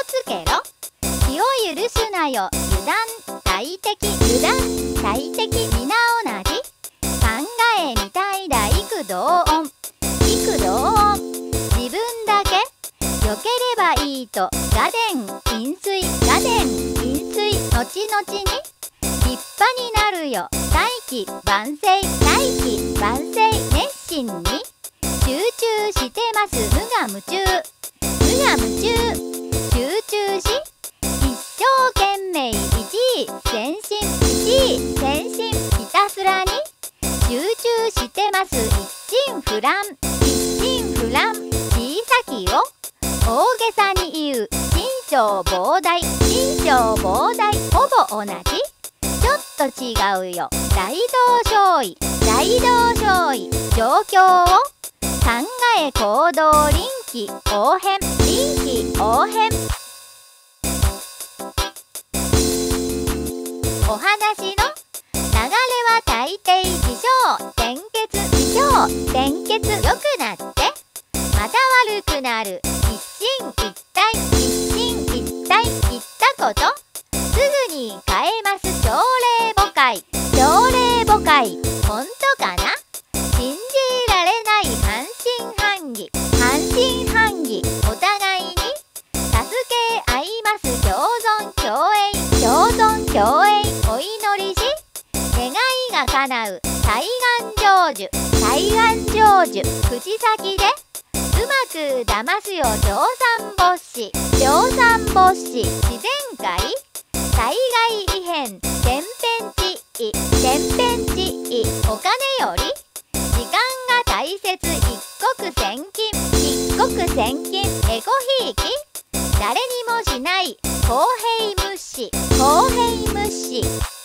つけろ。気を許すなよ油断大敵。油断大敵皆同じ。考えみたいだ幾同音。幾同音。自分だけ良ければいいと雅典飲水。雅典飲水。後々に立派になるよ。大器晩成。大器晩成。熱心に集中してます。無我夢中。無我夢中。集中し一生懸命。一意専心。一意専心。ひたすらに集中してます。一心不乱。一心不乱。小さきを大げさに言う。心象膨大。心象膨大。ほぼ同じ。ちょっと違うよ。大同小異。大同小異。状況を考え行動。臨機応変。臨機応変。お話の流れは大抵起承転結。起承転結。良くなってまた悪くなる。一進一退。一進一退。言ったことすぐに変えます。朝令暮改。朝令暮改。本当かな。信じられない。半信半疑。半信半疑。お互いに助け合います。共存共栄。共存共栄。お祈りし願いが叶う。大願成就。大願成就。口先でうまく騙すよ。乗算没視。乗算没視。自然界災害異変。天変地異。天変地異。お金より時間が大切。一国千金。一国千金。エコひいき誰にもしない公平無視。公平無視。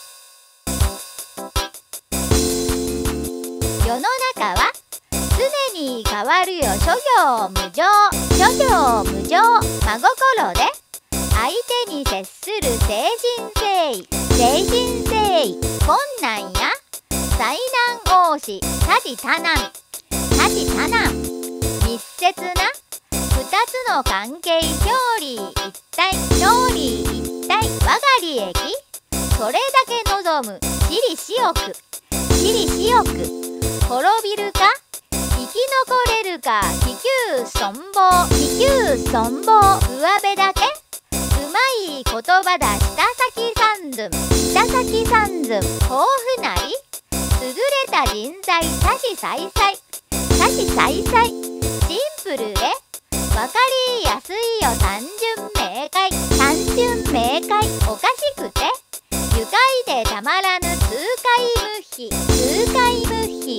世の中は常に変わるよ。諸行無常。諸行無常。真心で相手に接する。誠心誠意。誠心誠意。困難や災難多し。多事多難。多事多難。密接な二つの関係。表裏一体。表裏一体。我が利益それだけ望む。私利私欲。私利私欲。滅びるか生き残れるか。気球存亡。気球存亡。上辺だけうまい言葉だ。下先三寸。下先三寸。豊富なり優れた人材。多子再々。多子再々。シンプルでわかりやすいよ。単純明快。単純明快。おかしくて愉快でたまらぬ。痛快無比。痛快無比。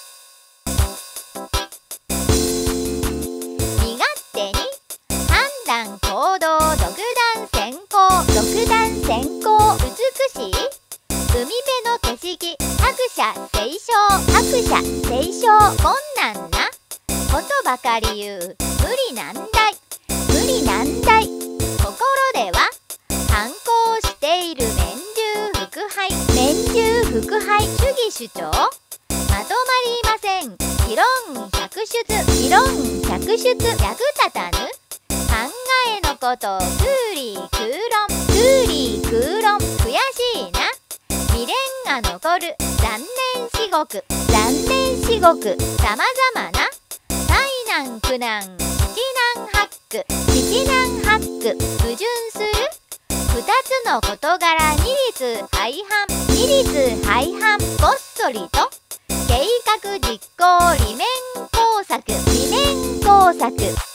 身勝手に判断行動。独断専行。独断専行。美しい海辺の景色。拍車清少。拍車清少。困難なことばかり言う。無理難題。無理難題。ところでは反抗している。免従腹背。免従腹背。主義主張まとまりません。議論百出。議論百出。役立たぬ考えのこと。空理空論。空理空論。悔しいな未練が残る。残念至極。残念至極。さまざまな災難苦難。七難八苦。七難八苦。矛盾する二つの事柄。二律背反。二律背反。ごっそりと計画実行。理面工作。理面工作。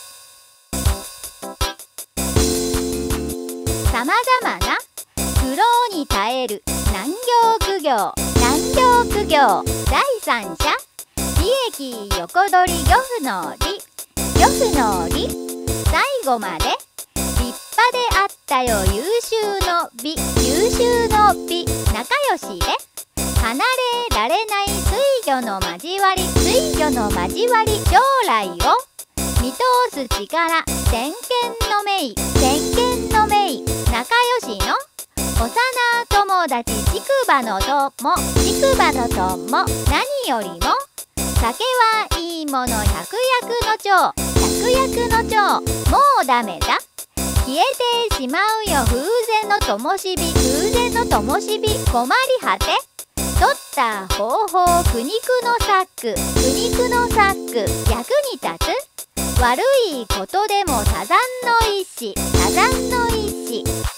さまざまな苦労に耐える。難行苦行。難行苦行。第三者利益横取り。漁夫の利。漁夫の利。最後まで立派であったよ。優秀の美。優秀の美。仲良しで離れられない。水魚の交わり。水魚の交わり。将来を見通す力。先見の明。先見の明。仲良しの幼友達。竹馬の友。竹馬の友。何よりも酒はいいもの。百薬の長。百薬の長。もうダメだ消えてしまうよ風前の灯火、風前の灯火、困り果て。取った方法、苦肉の策、苦肉の策、役に立つ。悪いことでも多山の意志、多山の意志。